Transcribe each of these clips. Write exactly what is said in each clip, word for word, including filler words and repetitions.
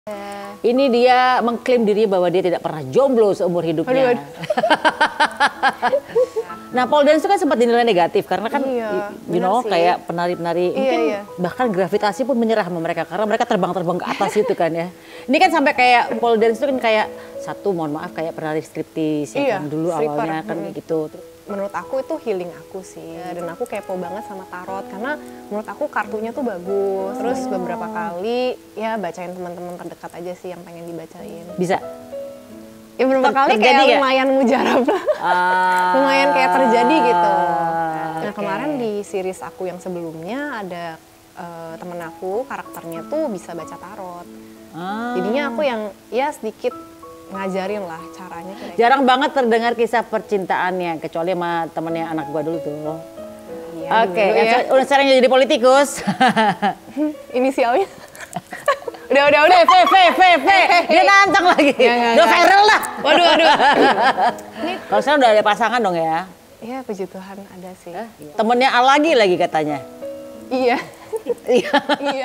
Ini dia mengklaim dirinya bahwa dia tidak pernah jomblo seumur hidupnya. Aduh, aduh. Nah, pole dance itu kan sempat dinilai negatif karena kan, iya, you know, sih. kayak penari-penari, iya, mungkin iya. bahkan gravitasi pun menyerah sama mereka karena mereka terbang-terbang ke atas itu kan ya. Ini kan sampai kayak pole dance itu kan kayak satu, mohon maaf, kayak penari striptis ya Iya, kan dulu stripper. awalnya kan Hmm. kayak gitu. Menurut aku itu healing aku sih, dan aku kepo banget sama tarot karena menurut aku kartunya tuh bagus. Terus beberapa kali ya bacain teman-teman terdekat aja sih yang pengen dibacain. Bisa? Ya beberapa Ter kali terjadi kayak gak? lumayan mujarab lah. Ah, Lumayan kayak terjadi gitu. Nah oke. kemarin di series aku yang sebelumnya ada uh, temen aku karakternya tuh bisa baca tarot. Ah. Jadinya aku yang ya sedikit ngajarin lah caranya. Kira-kira. Jarang banget terdengar kisah percintaannya, kecuali sama temennya anak gua dulu tuh. Iya, Oke, dulu yang ya. se- udah sering jadi politikus. Inisialnya. udah udah udah. V, V, V, V, dia nantang lagi. Nggak, nggak, Udah nggak. viral lah. Waduh waduh. Kalau sekarang udah ada pasangan dong ya. Iya puji Tuhan ada sih. Temennya Al lagi lagi katanya. Iya. Iya. Iya.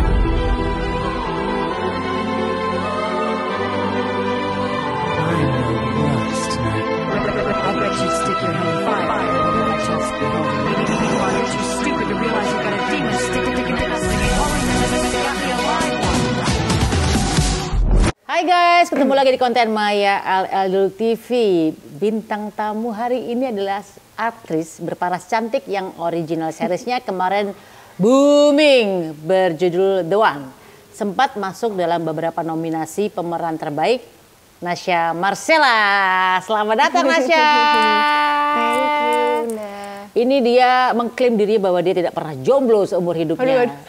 I bet you stick your head in fire. I just be holding you. You are too stupid to realize you got a demon sticking to your dick, singing holy got me a live one. Hai guys, ketemu lagi di konten Maya Al Eldul T V. Bintang tamu hari ini adalah aktris berparas cantik yang original seriesnya kemarin booming berjudul The One. Sempat masuk dalam beberapa nominasi pemeran terbaik. Nasya Marcella, selamat datang Nasya. Thank you, Bunda. Ini dia mengklaim dirinya bahwa dia tidak pernah jomblo seumur hidupnya. Aduh, aduh.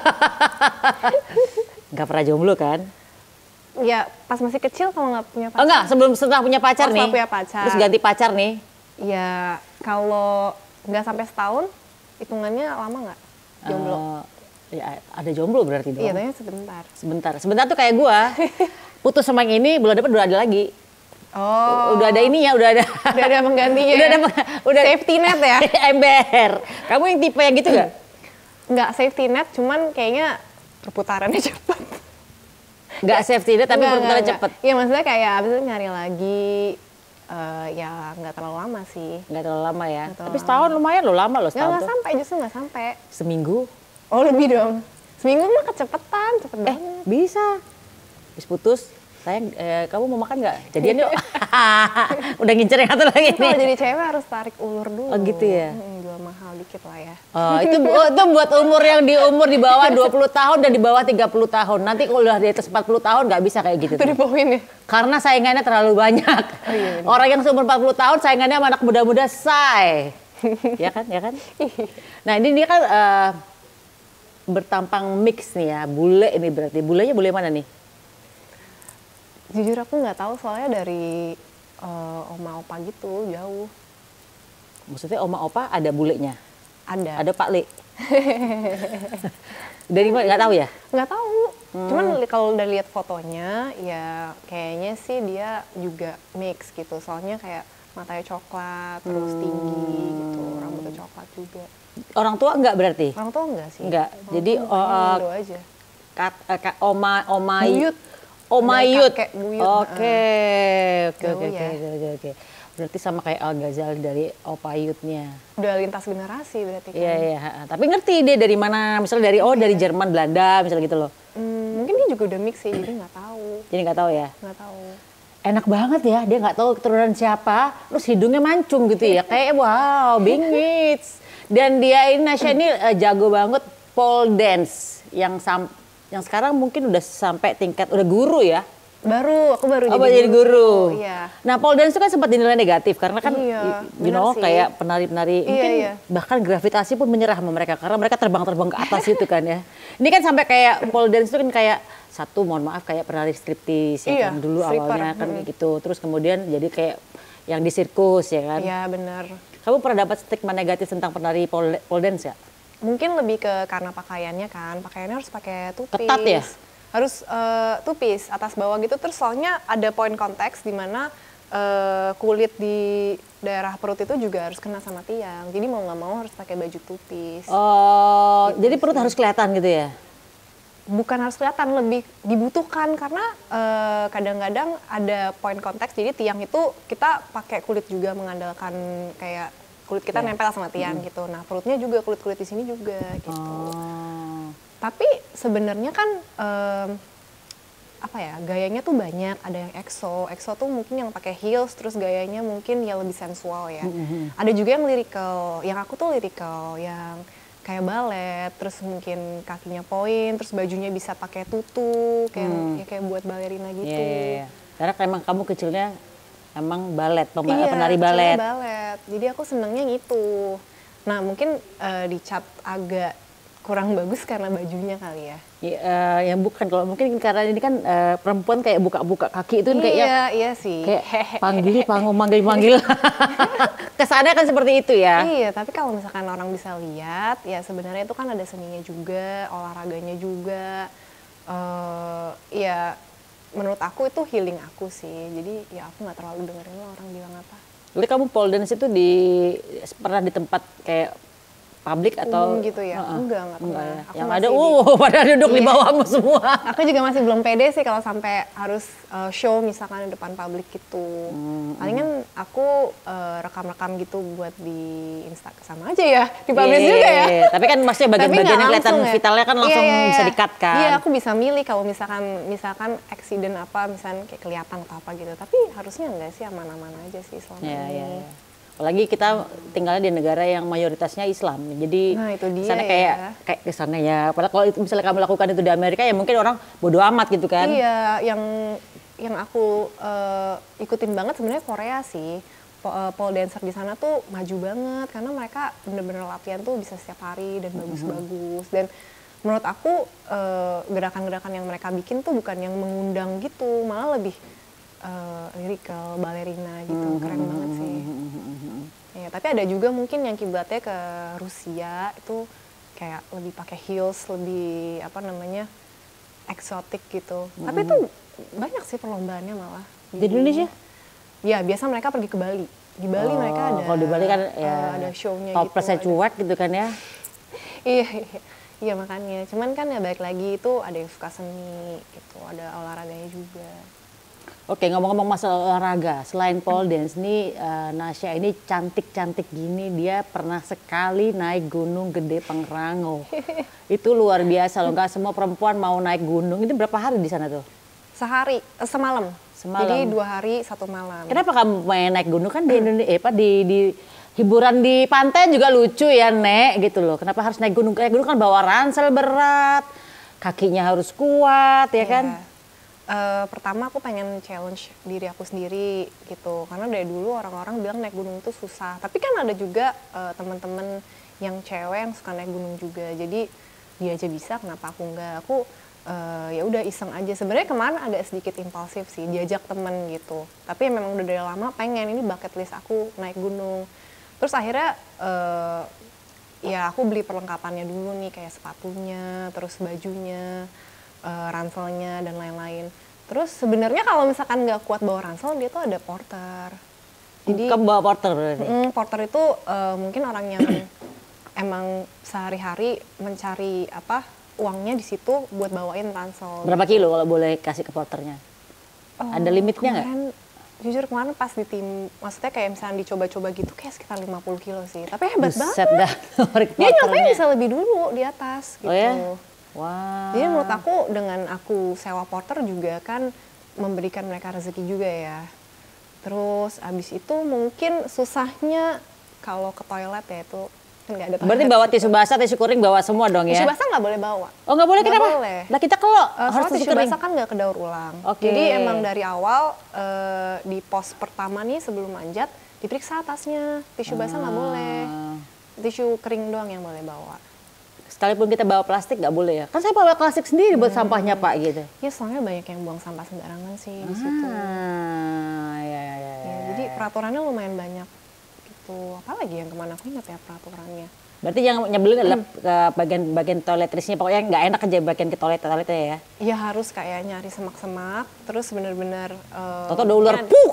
Gak pernah jomblo kan? Ya pas masih kecil kalau nggak punya pacar. Oh enggak, sebelum setelah punya pacar Oh, nih. setelah punya pacar. Terus ganti pacar nih. Ya kalau nggak sampai setahun, hitungannya lama nggak jomblo? Eh, ya ada jomblo berarti dong. Iya, tanya sebentar. Sebentar, sebentar tuh kayak gua. Putus sama yang ini, bulan depan udah ada lagi. Oh. Udah ada ini ya, udah ada. Udah ada penggantinya. udah ada, udah Safety net ya? Ember. Kamu yang tipe yang gitu gak? Nggak safety net, cuman kayaknya perputarannya cepet. Gak safety net tapi Nggak, perputaran nggak, cepet. nggak. Iya maksudnya kayak abis itu nyari lagi, eh, ya nggak terlalu lama sih. Gak terlalu lama ya. Nggak terlalu Tapi setahun lumayan loh, lama loh Nggak, setahun nggak tuh. sampai, justru nggak sampai. Seminggu. Oh lebih dong. Seminggu mah kecepetan, cepet Eh banget. bisa. Habis putus, sayang eh, kamu mau makan nggak? Jadian yuk. Udah ngincer yang satu lagi Kalau nih. jadi cewek harus tarik ulur dulu. Oh, gitu ya? Hmm, jual mahal dikit lah ya. Oh, itu, oh, itu buat umur yang di umur di bawah dua puluh tahun dan di bawah tiga puluh tahun. Nanti kalau udah di atas empat puluh tahun nggak bisa kayak gitu. Itu tuh. di poin ya. Karena saingannya terlalu banyak. Oh, iya, benar. Orang yang seumur empat puluh tahun saingannya sama anak muda-muda say. Ya kan, ya kan? Nah, ini dia kan eh, bertampang mix nih ya. Bule ini berarti. Bulenya bule mana nih? Jujur aku nggak tahu soalnya dari eh, oma opa gitu jauh. Maksudnya oma opa ada bulenya? Ada. Ada Pak Le? Dari mana? Nggak tahu ya? Nggak tahu. Hmm. Cuman li- kalau udah lihat fotonya ya kayaknya sih dia juga mix gitu. Soalnya kayak matanya coklat, terus Hmm. tinggi gitu, rambutnya coklat juga. Orang tua enggak berarti? Orang tua enggak sih? Enggak. Orang Jadi, tua oh, mukanya eh, Indo aja. Kak, eh, kak, oma, oma, Buyut. Oma Dari Yud. kakek buyut, Oke, oke, Jauh oke, ya. oke, oke, oke. Berarti sama kayak Al Ghazali dari Opa Yudnya. Udah lintas generasi berarti kan. Iya, iya. ha, ha. Tapi ngerti dia dari mana? Misalnya dari oh dari Jerman, Belanda, misalnya gitu loh. Hmm, mungkin dia juga udah mix sih, jadi nggak tahu. Jadi nggak tahu ya. Nggak tahu. Enak banget ya, dia nggak tahu keturunan siapa, terus hidungnya mancung gitu ya. Kayak wow, bingits. Dan dia ini Nasya ini eh, jago banget pole dance yang sam yang sekarang mungkin udah sampai tingkat udah guru ya. Baru, aku baru Oh, jadi, jadi guru. Iya. Nah, pole dance itu kan sempat dinilai negatif karena kan, Iya, you benar know, sih. kayak penari-penari, Iya, mungkin iya. bahkan gravitasi pun menyerah sama mereka karena mereka terbang-terbang ke atas itu kan ya. Ini kan sampai kayak pole dance itu kan kayak satu, mohon maaf, kayak penari striptis ya Iya, kan dulu stripper. awalnya kan Mm. kayak gitu. Terus kemudian jadi kayak yang di sirkus ya kan. Iya benar. Kamu pernah dapat stigma negatif tentang penari pole, pole dance ya? Mungkin lebih ke karena pakaiannya kan, pakaiannya harus pakai tupis. Ketat ya? Harus eh, tupis atas bawah gitu. Terus soalnya ada poin konteks di mana eh, kulit di daerah perut itu juga harus kena sama tiang. Jadi mau nggak mau harus pakai baju tupis. Oh, jadi perut harus kelihatan gitu ya? bukan harus kelihatan, lebih dibutuhkan karena eh, kadang-kadang ada point contact, jadi tiang itu kita pakai kulit juga, mengandalkan kayak kulit kita Yeah. nempel sama tiang mm. gitu. Nah perutnya juga, kulit-kulit di sini juga gitu. Oh. Tapi sebenarnya kan em, apa ya, gayanya tuh banyak, ada yang EXO, EXO tuh mungkin yang pakai heels, terus gayanya mungkin ya lebih sensual ya. Mm-hmm. Ada juga yang lyrical, yang aku tuh lyrical, yang kayak balet, terus mungkin kakinya poin, terus bajunya bisa pakai tutu, kayak hmm. ya kayak buat balerina gitu. Iya, yeah, yeah. Karena emang kamu kecilnya emang balet, pem- iya, penari balet. Iya, balet. Jadi aku senangnya gitu. Nah mungkin uh, dicap agak kurang bagus karena bajunya kali ya. Ya, uh, yang bukan, kalau mungkin karena ini kan uh, perempuan kayak buka-buka kaki itu kan kayak iya, ya, iya sih. kayak panggil, panggil, manggil, manggil. Kesannya kan seperti itu ya. Iya, tapi kalau misalkan orang bisa lihat, ya sebenarnya itu kan ada seninya juga, olahraganya juga. Uh, ya menurut aku itu healing aku sih. Jadi ya aku nggak terlalu dengerin orang bilang apa. Jadi kamu pole dance itu di pernah di tempat kayak publik atau umum gitu ya? Uh-uh. Enggak, enggak pernah. Ya. Aku Yang masih ada, di- uh, pada duduk di Iya. bawahmu semua. Aku juga masih belum pede sih kalau sampai harus uh, show misalkan di depan publik gitu. Hmm, Palingan aku uh, rekam-rekam gitu buat di Instagram, sama aja ya, dipublish Iya, juga ya. Tapi kan maksudnya Tapi bagian-bagian nggak yang kelihatan langsung ya. vitalnya kan langsung Iya, iya, bisa iya. di-cut kan. Iya, aku bisa milih kalau misalkan misalkan accident apa, misalkan kayak kelihatan atau apa gitu. Tapi harusnya enggak sih, aman-aman aja sih selama Iya, ini. iya, iya. Apalagi kita tinggalnya di negara yang mayoritasnya Islam. Jadi Nah, itu dia sana ya. kayak kayak kesannya ya. Padahal kalau itu misalnya kamu lakukan itu di Amerika ya mungkin orang bodo amat gitu kan. Iya, yang yang aku uh, ikutin banget sebenarnya Korea sih. Po- uh, pole dancer di sana tuh maju banget karena mereka bener-bener latihan tuh bisa setiap hari dan bagus-bagus. Dan menurut aku uh, gerakan-gerakan yang mereka bikin tuh bukan yang mengundang gitu, malah lebih uh, lyrical, balerina gitu. Keren banget sih. Ya, tapi ada juga mungkin yang kiblatnya ke Rusia itu kayak lebih pakai heels, lebih apa namanya, eksotik gitu. Mm. Tapi itu banyak sih perlombaannya malah. Di Indonesia? Ya, biasa mereka pergi ke Bali. Di Bali Oh, mereka ada. kalau di Bali kan ya uh, ada show-nya gitu. toplesnya ada- cuek gitu kan ya. Iya, iya. Iya makanya. Cuman kan ya balik lagi itu ada yang suka seni gitu, ada olahraganya juga. Oke, ngomong-ngomong masalah olahraga, selain pole dance nih, uh, Nasya ini cantik-cantik gini, dia pernah sekali naik gunung gede Pangrango. Itu luar biasa loh, nggak semua perempuan mau naik gunung. Itu berapa hari di sana tuh? Sehari, eh, semalam. Semalam. Jadi dua hari satu malam. Kenapa kamu main naik gunung kan di Indonesia, eh, apa di, di hiburan di pantai juga lucu ya, Nek, gitu loh. Kenapa harus naik gunung? Naik gunung kan bawa ransel berat, kakinya harus kuat, ya kan? Uh, pertama aku pengen challenge diri aku sendiri gitu, karena dari dulu orang-orang bilang naik gunung itu susah, tapi kan ada juga uh, teman-teman yang cewek yang suka naik gunung juga, jadi dia aja bisa, kenapa aku enggak? Aku uh, ya udah iseng aja. Sebenarnya kemarin agak sedikit impulsif sih, diajak temen gitu, tapi memang udah dari lama pengen, ini bucket list aku naik gunung. Terus akhirnya uh, ya aku beli perlengkapannya dulu nih, kayak sepatunya, terus bajunya, Uh, ranselnya dan lain-lain. Terus sebenarnya kalau misalkan nggak kuat bawa ransel, dia tuh ada porter. Jadi Kamu bawa porter berarti? mm, porter itu uh, mungkin orang yang emang sehari-hari mencari apa uangnya di situ buat bawain ransel. Berapa kilo kalau boleh kasih ke porternya? Oh, Ada limitnya nggak? kemarin, jujur kemarin pas di tim, maksudnya kayak misalnya dicoba-coba gitu kayak sekitar lima puluh kilo sih. Tapi hebat Buset banget. dah. Dia nyampe bisa lebih dulu di atas gitu. Oh ya? Wah. Jadi menurut aku dengan aku sewa porter juga kan memberikan mereka rezeki juga ya. Terus abis itu mungkin susahnya kalau ke toilet ya itu kan nggak ada toilet. Berarti bawa tisu basah, tisu kering bawa semua dong ya? Tisu basah nggak boleh bawa. Oh nggak boleh, Nggak kenapa? boleh. Lah kita kalau Uh, harus soalnya tisu tisu kering. basah kan nggak kedaur ulang. Oke. Jadi emang dari awal uh, di pos pertama nih sebelum manjat diperiksa atasnya. Tisu basah nggak boleh. Ah. Tisu kering doang yang boleh bawa. Sekalipun kita bawa plastik nggak boleh ya? Kan saya bawa plastik sendiri buat sampahnya Pak gitu. Ya soalnya banyak yang buang sampah sembarangan sih di situ. Ah, ya, ya, ya, Ya, ya. jadi peraturannya lumayan banyak gitu. Apalagi yang kemana aku ingat ya peraturannya. Berarti yang nyebelin adalah ke bagian-bagian toiletrisnya, pokoknya nggak enak aja bagian ke toilet toiletnya ya. Ya harus kayak nyari semak-semak, terus bener-bener. Uh, Toto ada ular, puh!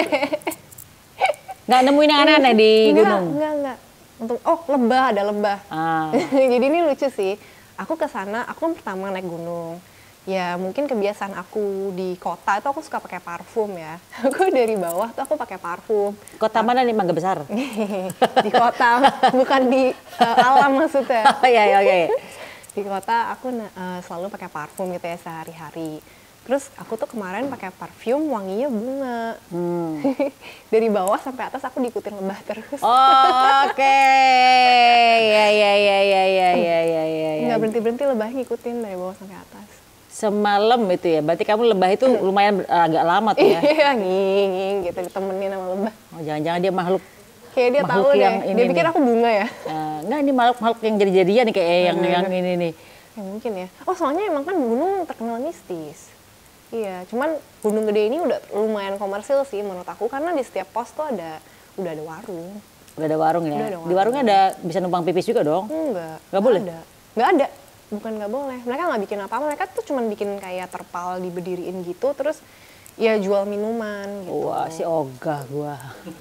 Nggak nemuin yang aneh-aneh di enggak, gunung? Enggak, enggak. Untuk, oh lebah, ada lebah. Ah. Jadi ini lucu sih. aku ke sana, aku kan pertama naik gunung. Ya mungkin kebiasaan aku di kota itu aku suka pakai parfum ya. Aku dari bawah tuh aku pakai parfum. Kota mana nih, Mangga Besar? Di kota, bukan di uh, alam maksudnya. Oh iya, iya, oke. Di kota aku uh, selalu pakai parfum gitu ya sehari-hari. Terus aku tuh kemarin pakai parfum wanginya bunga. Hmm. Dari bawah sampai atas aku diikutin lebah terus. Oh, oke. Ya, ya, ya, ya, ya, ya, ya, ya. Nggak berhenti-berhenti lebah ngikutin dari bawah sampai atas. Semalam itu ya, berarti kamu lebah itu lumayan uh, agak lama tuh ya? Iya, nging-nging gitu ditemenin sama lebah. Oh, jangan-jangan dia makhluk. Kayak dia tahu deh, dia pikir nih. aku bunga ya. Uh, enggak, ini makhluk-makhluk yang jadi-jadian nih kayak yang, yang ini nih. Ya mungkin ya. Oh soalnya emang kan gunung terkenal mistis. Iya, cuman Gunung Gede ini udah lumayan komersil sih menurut aku karena di setiap pos tuh ada udah ada warung. Udah ada warung ya? Udah ada warung. Di warungnya ada bisa numpang pipis juga dong? Enggak. Nggak boleh? Ada. Nggak ada. Bukan nggak boleh. Mereka nggak bikin apa-apa. Mereka tuh cuman bikin kayak terpal diberdiriin gitu terus ya jual minuman gitu. Wah, si ogah gua.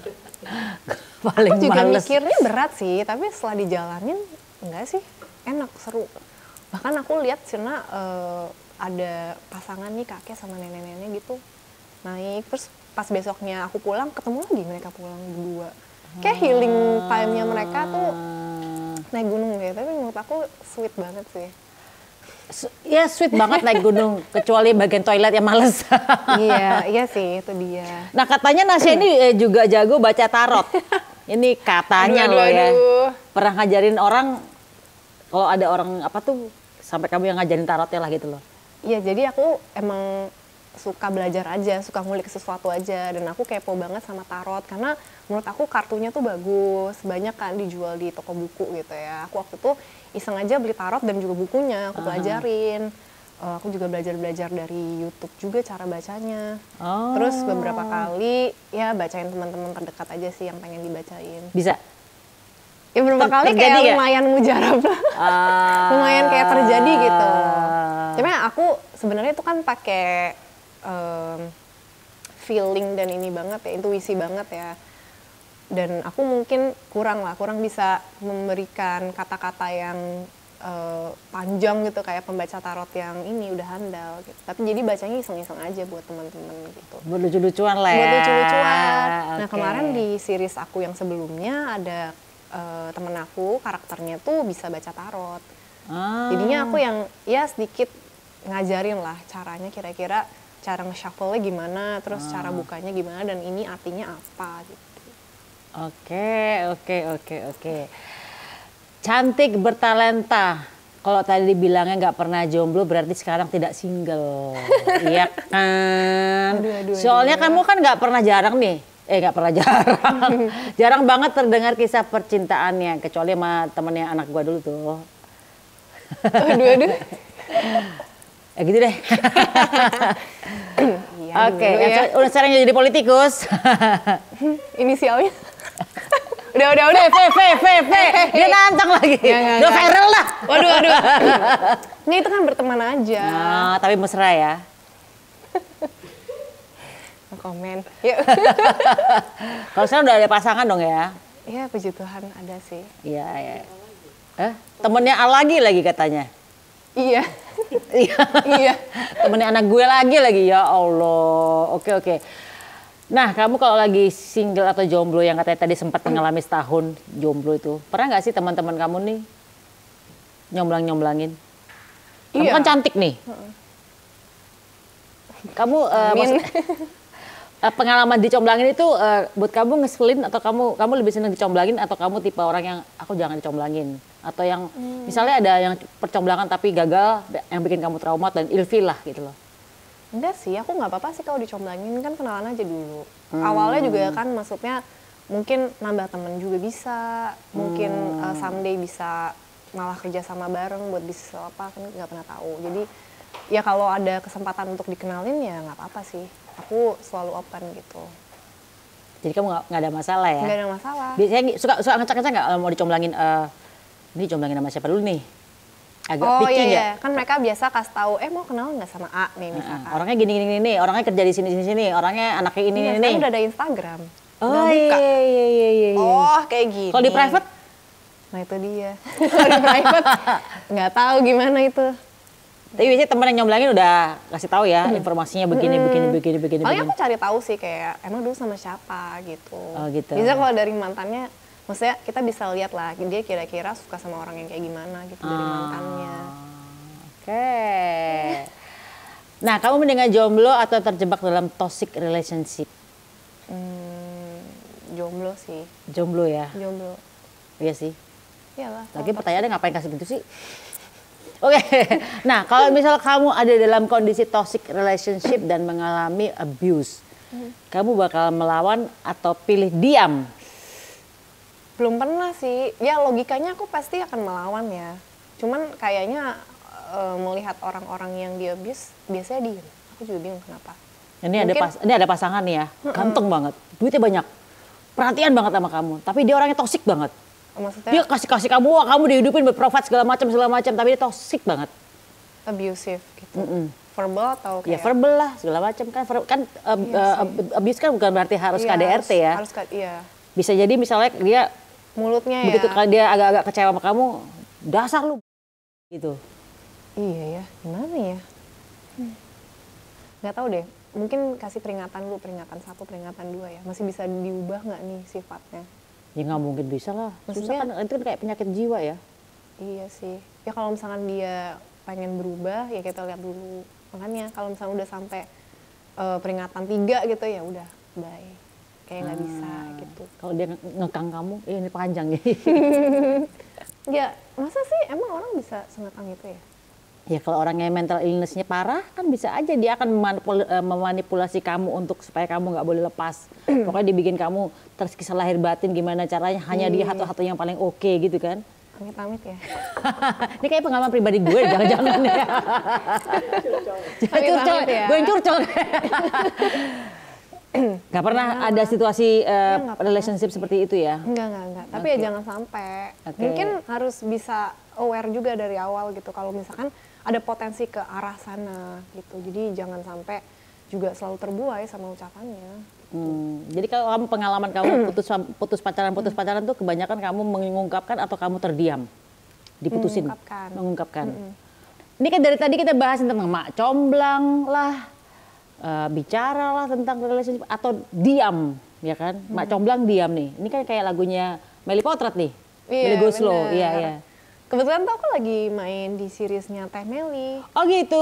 Paling aku juga males. mikirnya berat sih, tapi setelah dijalanin enggak sih, enak, seru. Bahkan aku lihat Sirna uh, ada pasangan nih kakek sama nenek-nenek gitu naik, terus pas besoknya aku pulang ketemu lagi mereka pulang berdua. Kayak healing time-nya mereka tuh naik gunung gitu, tapi menurut aku sweet banget sih. Ya sweet banget naik gunung, kecuali bagian toilet yang males. Iya, iya sih itu dia. Nah katanya Nasya ini eh, juga jago baca tarot. Ini katanya aduh, loh aduh, ya. aduh. Pernah ngajarin orang, kalau ada orang apa tuh, sampai kamu yang ngajarin tarotnya lah gitu loh. Iya, jadi aku emang suka belajar aja, suka ngulik sesuatu aja. Dan aku kepo banget sama tarot, karena menurut aku kartunya tuh bagus. Banyak kan dijual di toko buku gitu ya. Aku waktu itu iseng aja beli tarot dan juga bukunya, aku pelajarin. Uh, aku juga belajar-belajar dari YouTube juga cara bacanya. Oh. Terus beberapa kali ya bacain teman-teman terdekat aja sih yang pengen dibacain. Bisa? Ya beberapa Ter kali terjadi kayak gak? lumayan mujarab lah. Ah. Lumayan kayak terjadi gitu. Cuma aku sebenarnya itu kan pakai um, feeling dan ini banget ya, intuisi banget ya. Dan aku mungkin kurang lah, kurang bisa memberikan kata-kata yang uh, panjang gitu kayak pembaca tarot yang ini udah handal gitu. Tapi jadi bacanya iseng-iseng aja buat teman-teman gitu. Buat lucu-lucuan lah ya. Buat lucu-lucuan. Nah Okay. kemarin di series aku yang sebelumnya ada uh, temen aku karakternya tuh bisa baca tarot. Ah. Jadinya aku yang ya sedikit ngajarin lah caranya kira-kira cara nge-shuffle-nya gimana, terus Ah. cara bukanya gimana dan ini artinya apa gitu. Oke, oke, oke, oke. Cantik bertalenta. Kalau tadi dibilangnya nggak pernah jomblo, berarti sekarang tidak single. Iya kan? Aduh, aduh, Soalnya aduh. kamu kan nggak pernah jarang nih. Eh nggak pernah jarang. Jarang banget terdengar kisah percintaannya. Kecuali sama temennya anak gua dulu tuh. Aduh, aduh. Ya gitu deh. Iya, Oke, dulu yang ya. se- udah sekarang jadi politikus. Inisialnya. udah, udah, udah. V, V, V, V. Dia nantang lagi. Nggak, nggak, Udah nggak. viral dah. Waduh, waduh. Ini itu kan berteman aja. Nah, tapi mesra ya. Komen. Yuk. Kalau sekarang udah ada pasangan dong ya? Ya, puji Tuhan ada sih. Iya, iya. Eh, temennya Al lagi lagi katanya. Iya. Iya. Iya. Temennya anak gue lagi lagi, ya Allah. Oke, oke. Nah, kamu kalau lagi single atau jomblo yang katanya tadi sempat mengalami setahun jomblo itu, pernah nggak sih teman-teman kamu nih nyomblang-nyomblangin? Kamu Iya. kan cantik nih. Kamu eh, Amin. maksud- eh, pengalaman dicomblangin itu eh, buat kamu ngeselin atau kamu kamu lebih senang dicomblangin atau kamu tipe orang yang aku jangan dicomblangin atau yang misalnya ada yang percomblangan tapi gagal yang bikin kamu trauma dan ilfil lah gitu loh. Enggak sih, aku nggak apa-apa sih kalau dicomblangin, kan kenalan aja dulu. Awalnya juga kan maksudnya mungkin nambah temen juga bisa, mungkin uh, someday bisa malah kerja sama bareng buat bisnis atau apa, kan nggak pernah tahu. Jadi ya kalau ada kesempatan untuk dikenalin ya nggak apa-apa sih. Aku selalu open gitu. Jadi kamu nggak nggak ada masalah ya? Nggak ada masalah. Biasanya suka suka ngecek-ngecek nggak kalau mau dicomblangin? eh ini dicomblangin sama siapa dulu nih? Agak Oh picky iya, nggak? iya, kan mereka biasa kasih tahu, eh mau kenal nggak sama A nih misalkan. Nah, orangnya gini gini gini, orangnya kerja di sini sini sini, orangnya anaknya ini Iya, ini sekarang ini. udah ada Instagram. Oh Udah iya buka. iya iya iya. iya. Oh kayak gini. Kalau di private? Nah itu dia. Kalau di private nggak tahu gimana itu. Tapi biasanya teman yang nyomblangin udah kasih tahu ya informasinya begini, begini, begini, begini, Paling begini. aku cari tahu sih kayak emang dulu sama siapa gitu. Oh, gitu. Bisa kalau dari mantannya, maksudnya kita bisa lihat lah dia kira-kira suka sama orang yang kayak gimana gitu dari Ah. mantannya. Oke. Nah, kamu mendingan jomblo atau terjebak dalam toxic relationship? Hmm, jomblo sih, Jomblo ya, jomblo. iya sih. Iyalah. Lagi pertanyaannya ngapain kasih gitu sih? Oke, nah kalau misal kamu ada dalam kondisi toxic relationship dan mengalami abuse, kamu bakal melawan atau pilih diam? Belum pernah sih. Ya logikanya aku pasti akan melawan ya. Cuman kayaknya eh, melihat orang-orang yang di abuse biasanya diem. Aku juga bingung kenapa. Ini ada Mungkin- pas, ini ada pasangan nih ya, ganteng banget, duitnya banyak, perhatian banget sama kamu, tapi dia orangnya toxic banget. Maksudnya Dia kasih kasih kamu, wah kamu dihidupin berprofit segala macam segala macam, tapi dia toxic banget. abusive gitu. Verbal atau Ya kayak verbal lah segala macam kan, ver- kan uh, Iya uh, sih. abuse kan bukan berarti harus Iya, K D R T ya. Harus, harus iya. Bisa jadi misalnya dia Mulutnya begitu ya. kalau dia agak-agak kecewa sama kamu, dasar lu gitu. Iya ya, gimana ya? Hmm. Nggak tahu deh. Mungkin kasih peringatan dulu, peringatan satu, peringatan dua ya. Masih bisa diubah nggak nih sifatnya? Ya nggak mungkin bisa lah. Susah Maksudnya- kan, itu kan kayak penyakit jiwa ya. Iya sih. Ya kalau misalkan dia pengen berubah, ya kita lihat dulu. Makanya kalau misalnya udah sampai eh, peringatan tiga gitu ya udah, bye. Kayak nggak bisa gitu. Kalau dia nge- ngekang kamu, eh, ini panjang nih. Ya masa sih emang orang bisa sengekang itu ya? Ya kalau orangnya mental illness-nya parah kan bisa aja dia akan memanipul- eh, memanipulasi kamu untuk supaya kamu nggak boleh lepas. Pokoknya dibikin kamu tersiksa lahir batin gimana caranya hanya dia satu-satu yang paling oke gitu kan. Amit-amit ya. Ini kayak pengalaman pribadi gue jangan-jangan ya. Amit-amit Curcol, ya. gue yang curcol. Gak pernah ada situasi eh, nggak pernah relationship seperti itu ya? Enggak, enggak, enggak. Tapi Oke. ya jangan sampai. Oke. Mungkin harus bisa aware juga dari awal gitu. Kalau misalkan ada potensi ke arah sana gitu. Jadi jangan sampai juga selalu terbuai sama ucapannya. Hmm, jadi kalau kamu pengalaman kamu putus putus pacaran putus pacaran tuh kebanyakan kamu mengungkapkan atau kamu terdiam, diputusin, Mengungkapkan. mengungkapkan. Ini kan dari tadi kita bahas tentang mak comblang lah, eh, bicara lah tentang relationship atau diam, ya kan? Mak comblang diam nih. Ini kan kayak lagunya Melly Potret nih, Melly Goeslaw, bener. iya iya. Kebetulan tuh aku lagi main di seriesnya Teh Meli. Oh gitu.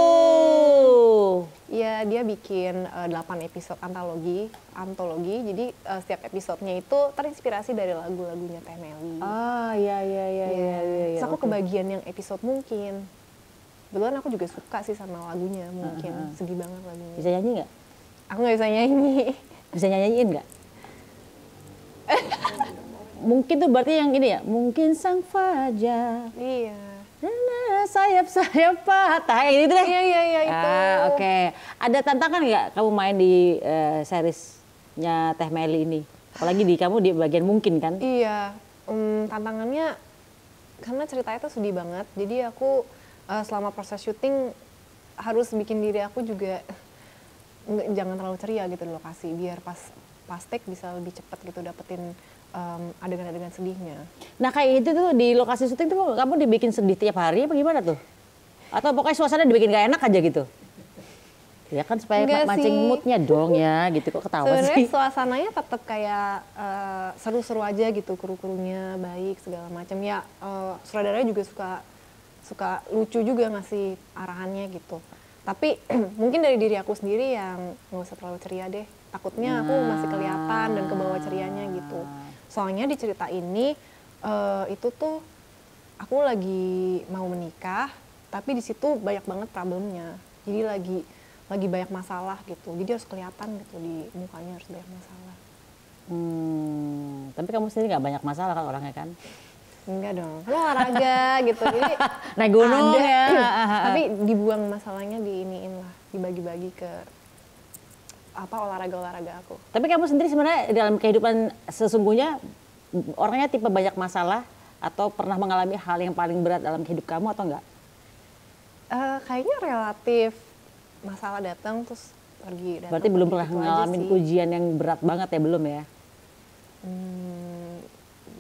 Iya, dia bikin eh, delapan episode antologi, antologi. Jadi eh, setiap episodenya itu terinspirasi dari lagu-lagunya Teh Meli. Ah iya iya iya iya iya. iya, Terus aku oke. kebagian yang episode mungkin. Kebetulan aku juga suka sih sama lagunya mungkin. Sedih banget lagunya. Bisa nyanyi nggak? Aku nggak bisa nyanyi. Bisa nyanyiin nggak? Mungkin tuh berarti yang ini ya, mungkin sang fajar. Iya. Nah, sayap-sayap patah, kayak gitu deh. Iya, iya, iya, itu. Ah, oke. Ada tantangan nggak kamu main di eh, seriesnya Teh Meli ini? Apalagi di kamu di bagian mungkin kan? Iya. Em, tantangannya karena ceritanya tuh sedih banget. Jadi aku eh, selama proses syuting harus bikin diri aku juga nggak- jangan terlalu ceria gitu di lokasi. Biar pas pas take bisa lebih cepat gitu dapetin em, adegan-adegan sedihnya. Nah kayak itu tuh di lokasi syuting tuh kamu dibikin sedih tiap hari apa gimana tuh? Atau pokoknya suasana dibikin gak enak aja gitu? Ya kan supaya Enggak ma- mancing sih. moodnya dong ya gitu, kok ketawa Sebenarnya sih? suasananya tetap kayak eh, seru-seru aja gitu, kru-krunya baik segala macam. Ya eh, sutradaranya juga suka suka lucu juga ngasih arahannya gitu. Tapi mungkin dari diri aku sendiri yang nggak usah terlalu ceria deh. Takutnya aku masih kelihatan dan kebawa cerianya gitu. Soalnya di cerita ini eh, itu tuh aku lagi mau menikah, tapi di situ banyak banget problemnya. Jadi lagi lagi banyak masalah gitu. Jadi harus kelihatan gitu di mukanya harus banyak masalah. Hmm, tapi kamu sendiri nggak banyak masalah kan orangnya kan? Enggak dong, kan olahraga gitu. Jadi Naik gunung ada, ya. tapi dibuang masalahnya diiniin lah, dibagi-bagi ke apa olahraga-olahraga aku. Tapi kamu sendiri sebenarnya dalam kehidupan sesungguhnya orangnya tipe banyak masalah atau pernah mengalami hal yang paling berat dalam hidup kamu atau enggak? Eh, kayaknya relatif masalah datang terus pergi. Datang, Berarti belum pergi, pernah gitu aja ngalamin sih. ujian yang berat banget ya belum ya? Hmm,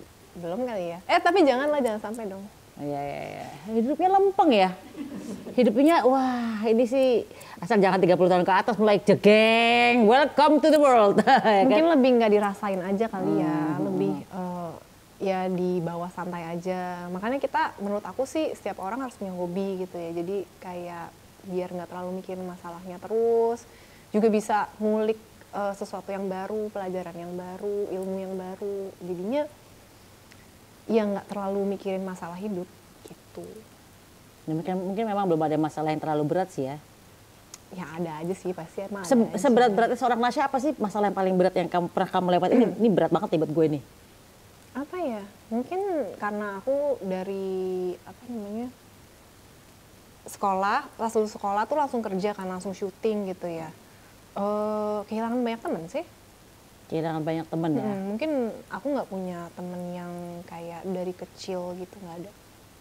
belum kali ya. Eh tapi janganlah, jangan sampai dong. Iya, iya, iya. Hidupnya lempeng ya. Hidupnya, wah ini sih asal jangan tiga puluh tahun ke atas mulai jegeng. Welcome to the world. Ya kan? Mungkin lebih nggak dirasain aja kali ya, lebih eh, ya di bawah santai aja. Makanya kita, menurut aku sih setiap orang harus punya hobi gitu ya. Jadi kayak biar nggak terlalu mikirin masalahnya terus, juga bisa ngulik eh, sesuatu yang baru, pelajaran yang baru, ilmu yang baru. Jadinya ya nggak terlalu mikirin masalah hidup gitu. Ya, mungkin, mungkin memang belum ada masalah yang terlalu berat sih ya. Ya ada aja sih pasti emang. Se Seberat-beratnya seorang Nasya apa sih masalah yang paling berat yang kamu pernah kamu lewati? Ini, ini berat banget nih buat gue nih. Apa ya? Mungkin karena aku dari apa namanya sekolah, pas lulus sekolah tuh langsung kerja kan, langsung syuting gitu ya. Eh kehilangan banyak temen sih. Kehilangan banyak temen ya. Hmm, mungkin aku nggak punya temen yang kayak dari kecil gitu, nggak ada.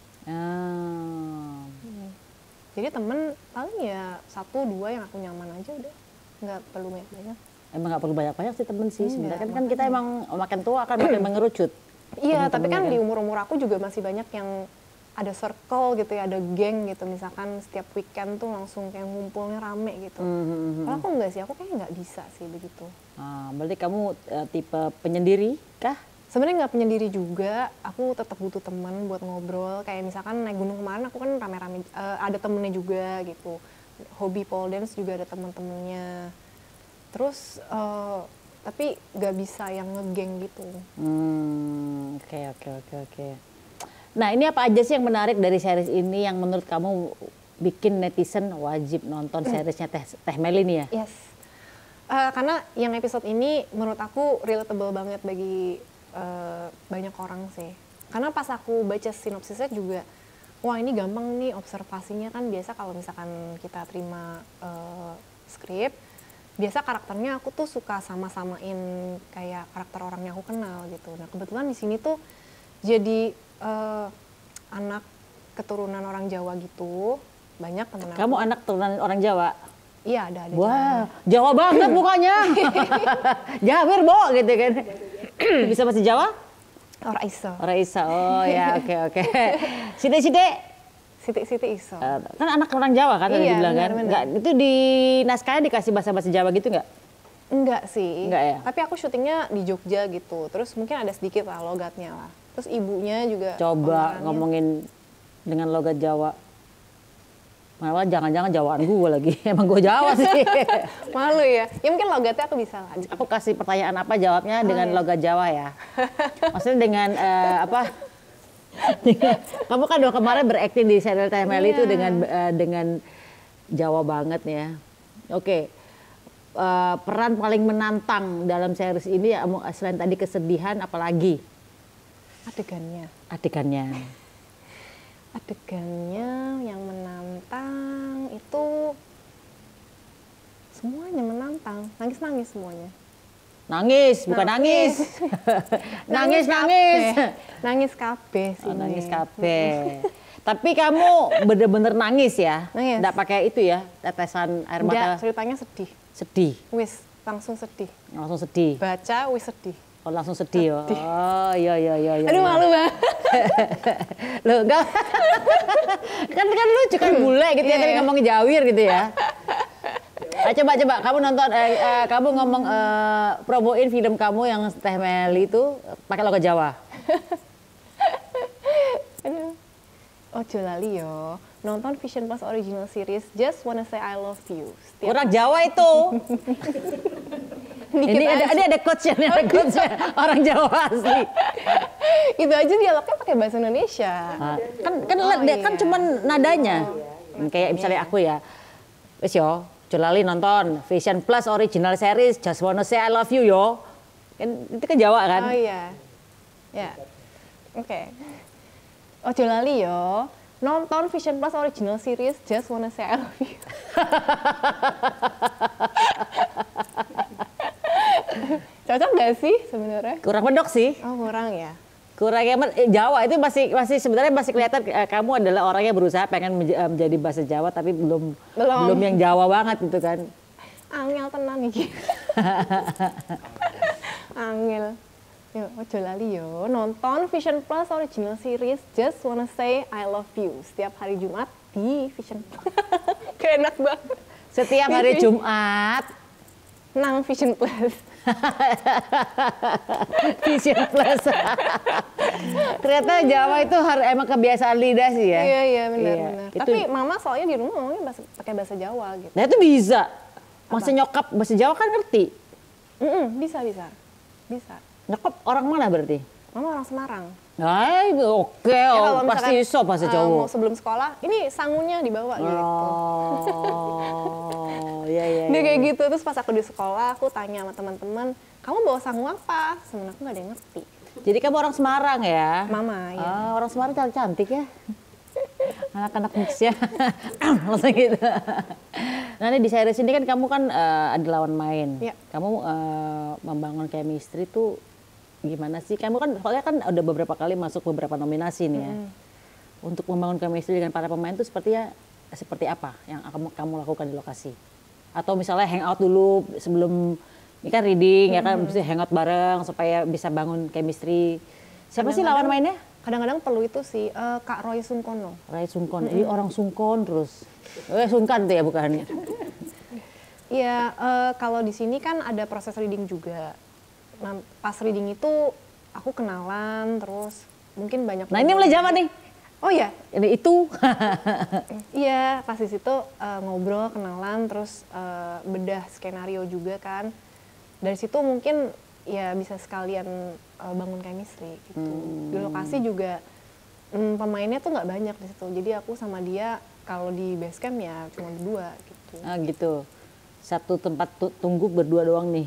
Ah. Hmm. Jadi temen paling ya satu dua yang aku nyaman aja udah, nggak perlu banyak-banyak. Emang nggak perlu banyak-banyak sih temen sih. Enggak, Sebenarnya kan, kan kita emang makin tua akan makin mengerucut. Iya, tapi kan temen-temennya di umur-umur aku juga masih banyak yang ada circle gitu ya, ada geng gitu. Misalkan setiap weekend tuh langsung kayak ngumpulnya rame gitu. Mhm. Kalau aku enggak sih, aku kayaknya nggak bisa sih begitu. Ah, berarti kamu uh, tipe penyendiri kah? Sebenarnya nggak penyendiri juga, aku tetap butuh teman buat ngobrol. Kayak misalkan naik gunung kemarin aku kan rame-rame, uh, ada temennya juga gitu. Hobi pole dance juga ada temen-temennya. Terus, uh, tapi nggak bisa yang ngegeng gitu. Hmm, oke oke oke oke. Nah ini apa aja sih yang menarik dari series ini yang menurut kamu bikin netizen wajib nonton seriesnya Teh, Teh Meli ini ya? Yes. Uh, karena yang episode ini menurut aku relatable banget bagi uh, banyak orang sih. Karena pas aku baca sinopsisnya juga, wah ini gampang nih observasinya. Kan biasa kalau misalkan kita terima uh, skrip, biasa karakternya aku tuh suka sama-samain kayak karakter orang yang aku kenal gitu. Nah kebetulan di sini tuh jadi uh, anak keturunan orang Jawa gitu, banyak temen aku. Kamu anak turunan orang Jawa? Iya ada ada. Wah, Jawa banget mukanya. Jawir Bo gitu kan. Bisa bahasa Jawa? Orang iso. Orang Isa. Oh ya, oke oke. Siti-siti. Siti-siti iso. Uh, kan anak orang Jawa kan tadi Iya, dibilang kan? benar-benar. Nggak, itu di naskahnya dikasih bahasa-bahasa Jawa gitu nggak? Enggak sih. Enggak ya? Tapi aku syutingnya di Jogja gitu. Terus mungkin ada sedikit lah logatnya lah. Terus ibunya juga Coba omongannya- ngomongin dengan logat Jawa. Malah jangan-jangan Jawaan gue lagi. Emang gue Jawa sih. Malu ya. Ya mungkin logatnya aku bisa lah. Aku kasih pertanyaan apa jawabnya dengan iya. logat Jawa ya. Maksudnya dengan eh, apa? Kamu kan udah kemarin berakting di serial Teh Meli itu Iya. dengan eh, dengan Jawa banget nih ya. Oke. Eh, peran paling menantang dalam series ini ya, selain tadi kesedihan apalagi Adegannya. adegannya. Adegannya yang menantang itu semuanya menantang. Nangis-nangis semuanya. Nangis, bukan nangis. Nangis, nangis. kabeh. Nangis kabeh sih. Oh, nangis kabeh. Tapi kamu bener-bener nangis ya? Nangis. Nggak pakai itu ya, tetesan air mata Enggak, ceritanya sedih. sedih. Wis, langsung sedih. Langsung sedih. Baca, wis sedih. Oh, langsung sedih. Sedih. Oh, iya iya iya iya. Aduh iya. malu banget. Loh, enggak. kan kan lucu kan bule gitu ya, Iya, tadi iya. ngomongin Jawir gitu ya. Ah, coba coba kamu nonton eh, eh, kamu ngomong eh, promoin film kamu yang Teh Meli itu pakai logat Jawa. Aduh. Ojo lali yo. Nonton Vision Plus Original Series Just Wanna Say I Love You. Setiap Orang Jawa itu. dikit Ini ada aja. ada ada coachnya, ada coachnya orang Jawa asli. Itu aja dialognya pakai bahasa Indonesia. Ah, kan kan Oh, dia kan iya. cuman nadanya. Kayak misalnya aku ya. Wes yo, Jolali nonton Vision Plus Original Series Just Wanna Say I Love You yo. Kan itu kan Jawa kan? Oh iya. Ya. Oke. Ojo lali yo. Nonton Vision Plus Original Series Just Wanna Say I Love You. Cocok gak sih sebenarnya? Kurang medok sih. Oh kurang ya. Kurang yang eh, Jawa itu masih masih sebenarnya masih kelihatan eh, kamu adalah orang yang berusaha pengen menj- eh, menjadi bahasa Jawa tapi belum Belum. belum yang Jawa banget gitu kan. Angel tenan iki. Angel. Yuk, ojo lali yo. Nonton Vision Plus original series Just Wanna Say I Love You setiap hari Jumat di Vision Plus. Kayak enak banget. Setiap hari Jumat. Nang Vision Plus. Vision Plus. Ternyata Jawa itu harus emang kebiasaan lidah sih ya. Iya, iya benar Iya, benar. itu- Tapi mama soalnya di rumah ngomongnya bahasa, pakai bahasa Jawa gitu. Nah itu bisa. Masa nyokap bahasa Jawa kan ngerti. Mm-mm, bisa bisa. Bisa. Nyokap orang mana berarti? Mama orang Semarang. Ay, oke, Ya, oh, kalau pasti misalkan, iso bahasa eh, Jawa. mau sebelum sekolah, ini sangunya dibawa gitu. Oh, iya iya. Dia iya. kayak gitu, terus pas aku di sekolah, aku tanya sama teman-teman, kamu bawa sangu apa? Sebenarnya aku nggak ada yang ngerti. Jadi kamu orang Semarang ya? Mama, ya. Ah, orang Semarang cantik, cantik ya. Anak-anak mix ya. Langsung gitu. Nah ini di series ini kan kamu kan eh, ada lawan main. Ya. Kamu eh, membangun chemistry tuh gimana sih? Kamu kan soalnya kan udah beberapa kali masuk beberapa nominasi nih ya. Untuk membangun chemistry dengan para pemain tuh sepertinya seperti apa yang kamu kamu lakukan di lokasi? Atau misalnya hangout dulu sebelum ini kan reading ya kan bisa hangout bareng supaya bisa bangun chemistry. Siapa sih lawan mainnya? Kadang-kadang perlu itu sih, eh, Kak Roy Sungkono. Rai Sungkon. Ini orang Sungkon terus. Eh Sungkan tuh ya bukan? Iya, eh, kalau di sini kan ada proses reading juga. Nah, pas reading itu aku kenalan, terus mungkin banyak. Nah ini mulai zaman nih. Oh ya, Ini itu. iya pas di situ eh, ngobrol, kenalan, terus eh, bedah skenario juga kan. Dari situ mungkin ya bisa sekalian eh, bangun chemistry gitu. Di lokasi juga mm, pemainnya tuh nggak banyak di situ. Jadi aku sama dia kalau di base camp ya cuma berdua gitu. Nah gitu. Satu tempat tu- tunggu berdua doang nih.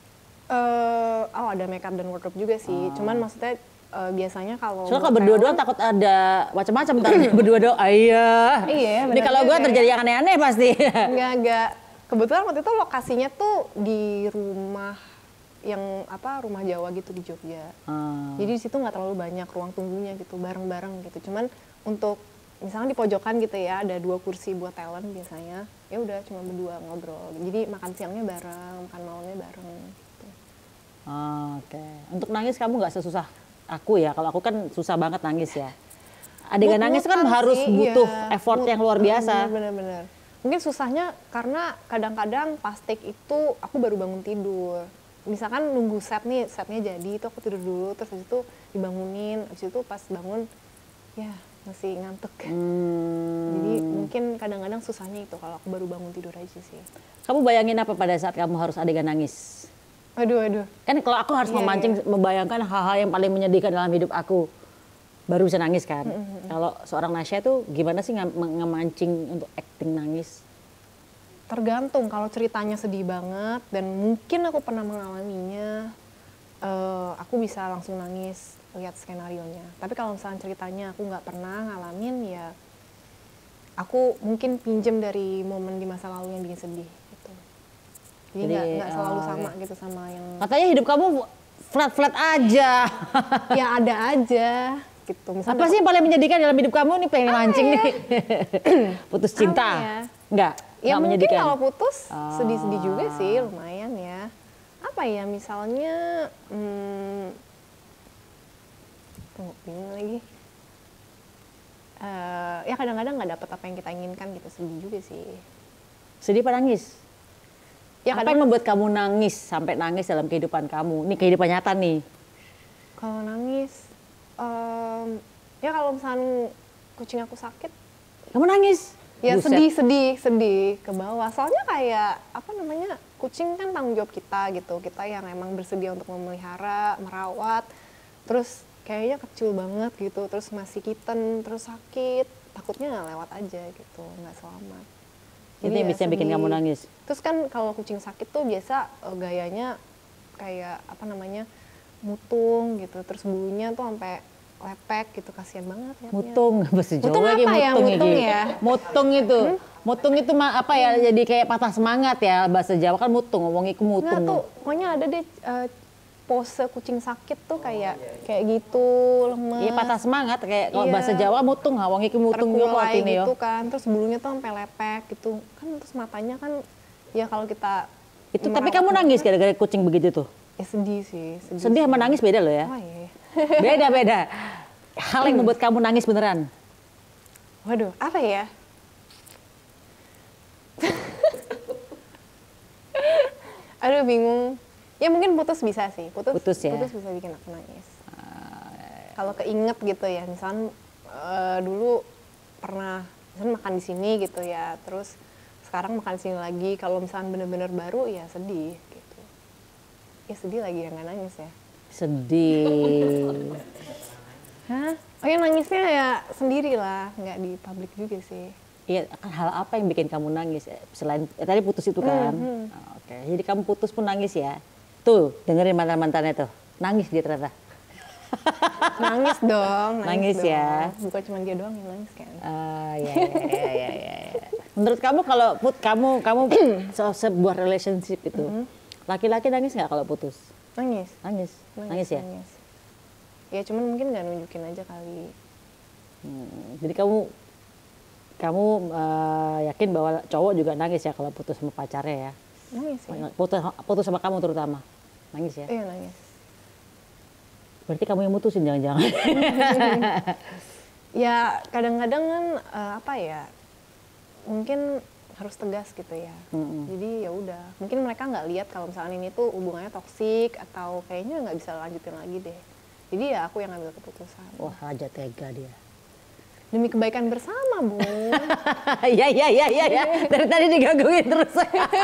Eh, oh ada makeup dan wardrobe juga sih. Cuman maksudnya eh, biasanya kalau Soalnya buat kalau berdua talent- doang takut ada macam-macam ntar berdua doang. Iya. Iya, Ini benar kalau gue juga terjadi yang aneh-aneh pasti. Enggak, enggak. Kebetulan waktu itu lokasinya tuh di rumah yang apa rumah Jawa gitu di Jogja. Ah. Jadi di situ nggak terlalu banyak ruang tunggunya gitu, bareng-bareng gitu. Cuman untuk misalnya di pojokan gitu ya, ada dua kursi buat talent biasanya. Ya udah cuma berdua ngobrol. Jadi makan siangnya bareng, makan malamnya bareng gitu. Ah, Oke. Untuk nangis kamu nggak sesusah aku ya. Kalau aku kan susah banget nangis ya. Adegan nangis kan Mut-mutan harus sih, butuh iya. effort Mut- yang luar biasa. Bener-bener. Mungkin susahnya karena kadang-kadang pas take itu aku baru bangun tidur. Misalkan nunggu set nih, setnya jadi itu aku tidur dulu, terus habis itu dibangunin, habis itu pas bangun ya masih ngantuk. Hmm. Jadi mungkin kadang-kadang susahnya itu kalau aku baru bangun tidur aja sih. Kamu bayangin apa pada saat kamu harus adegan nangis? Aduh, aduh. Kan kalau aku harus Iya, memancing, membayangkan hal-hal yang paling menyedihkan dalam hidup aku, baru bisa nangis kan. Kalau seorang Nasya tuh gimana sih ngam- ngemancing untuk acting nangis? Tergantung kalau ceritanya sedih banget dan mungkin aku pernah mengalaminya, eh, aku bisa langsung nangis lihat skenarionya. Tapi kalau misalnya ceritanya aku nggak pernah ngalamin ya, aku mungkin pinjem dari momen di masa lalu yang bikin sedih gitu. Jadi Jadi, nggak nggak selalu oh, sama oke. gitu sama yang Katanya hidup kamu flat-flat aja. ya ada aja gitu. Misalnya Apa sih yang paling menyedihkan dalam hidup kamu nih pengen mancing nih? Putus cinta? Apa ya? Enggak? Ya Nggak mungkin menyedihkan? kalau putus Ah. sedih-sedih juga sih lumayan ya. Apa ya misalnya, hmm, tunggu bingung lagi. Eh, ya kadang-kadang nggak dapet apa yang kita inginkan gitu, sedih juga sih. Sedih apa nangis? Ya Apa kadang yang membuat kamu nangis sampai nangis dalam kehidupan kamu? Ini kehidupan nyata nih. kalau nangis, em, ya kalau misalnya kucing aku sakit, Kamu nangis? ya Buset. sedih sedih sedih ke bawah. Soalnya kayak apa namanya kucing kan tanggung jawab kita gitu. Kita yang emang bersedia untuk memelihara, merawat. Terus kayaknya kecil banget gitu. Terus masih kitten, terus sakit. Takutnya nggak lewat aja gitu, nggak selamat. Itu yang ya bisa bikin sedih. kamu nangis. Terus kan kalau kucing sakit tuh biasa eh, gayanya kayak apa namanya mutung gitu. Terus bulunya tuh sampai lepek gitu, kasihan banget liatnya. Mutung, bahasa Jawa Mutung lagi apa ya, mutung, mutung iki. ya? Mutung itu. Mutung itu ma- apa ya, jadi kayak patah semangat ya, bahasa Jawa kan mutung, ngomong iku Enggak mutung. tuh, pokoknya ada deh eh, pose kucing sakit tuh kayak kayak gitu, lemes. Iya patah semangat, kayak kalau Iya. bahasa Jawa mutung, ngomong iku mutung yo terkulai artine yo. gitu kan, terus bulunya tuh sampai lepek gitu. Kan terus matanya kan ya kalau kita Itu tapi merawat kamu mata, nangis gara-gara kucing begitu tuh. ya Ya sedih sih. Sedih, Sedih sama sih. nangis beda loh ya. Oh iya. Beda-beda. Hal yang membuat kamu nangis beneran. Waduh, apa ya? Aduh bingung. Ya mungkin putus bisa sih. Putus, Putus ya? Putus bisa bikin aku nangis. Kalau keinget gitu ya, misalnya eh, dulu pernah misalnya makan di sini gitu ya, terus sekarang makan di sini lagi. Kalau misalnya bener-bener baru ya sedih gitu. Ya sedih lagi ya nggak nangis ya. Sedih. Hah? Oh ya nangisnya ya sendiri lah, nggak di publik juga sih. Iya, hal apa yang bikin kamu nangis? Selain eh, tadi putus itu kan. Hmm, Oh, Oke, jadi kamu putus pun nangis ya. Tuh, dengerin mantan-mantannya tuh. Nangis dia ternyata. Nangis dong, Nangis nangis, ya. dong. Bukan cuma dia doang yang nangis kan. Ah, ya, ya, ya, ya, ya, ya. Menurut kamu kalau put kamu kamu se- sebuah relationship itu, laki-laki nangis nggak kalau putus? Nangis. Nangis, nangis, ya. Nangis. Ya cuman mungkin nggak nunjukin aja kali. Hmm, jadi kamu kamu eh, yakin bahwa cowok juga nangis ya kalau putus sama pacarnya ya? Nangis ya? Putus putus sama kamu terutama, nangis ya? Iya nangis. Berarti kamu yang mutusin jangan-jangan? Ya kadang-kadang kan eh, apa ya, mungkin harus tegas gitu ya. Mm-mm. Jadi ya udah, mungkin mereka nggak lihat kalau misalnya ini tuh hubungannya toksik atau kayaknya nggak bisa lanjutin lagi deh. Jadi ya aku yang ambil keputusan. Wah, raja tega dia. Demi kebaikan bersama, Bu. Iya, iya, iya, iya, ya. Dari tadi digangguin terus.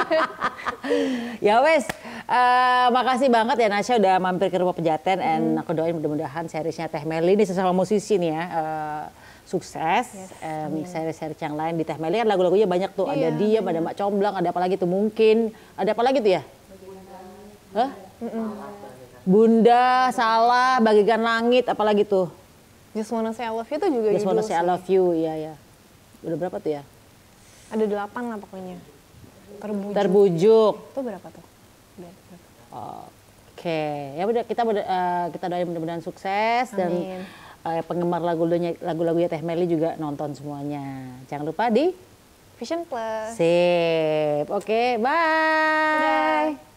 Ya wes, eh, makasih banget ya Nasya udah mampir ke Rumah Pejaten, and aku doain mudah-mudahan seriesnya Teh Meli ini sesama musisi nih ya, eh, sukses. Em, seri-seri yang lain di Teh Meli kan lagu-lagunya banyak tuh, ada Iya, Diam, ada Mak Comblang, ada apa lagi tuh mungkin, ada apa lagi tuh ya? Hah? Bunda, Salah, Bagikan Langit, apa lagi tuh? Just Wanna Say I Love You tuh juga Just Wanna judul Say I sih. Love You, iya ya. Udah berapa tuh ya? Ada delapan lah pokoknya. Terbujuk. Terbujuk. Itu berapa tuh? Udah, berapa? Oke, ya udah kita ber- eh, kita doain mudah-mudahan sukses dan Amin. eh, penggemar lagu-lagunya lagu-lagunya Teh Meli juga nonton semuanya. Jangan lupa di Vision Plus. sip. Oke, bye. Dadah.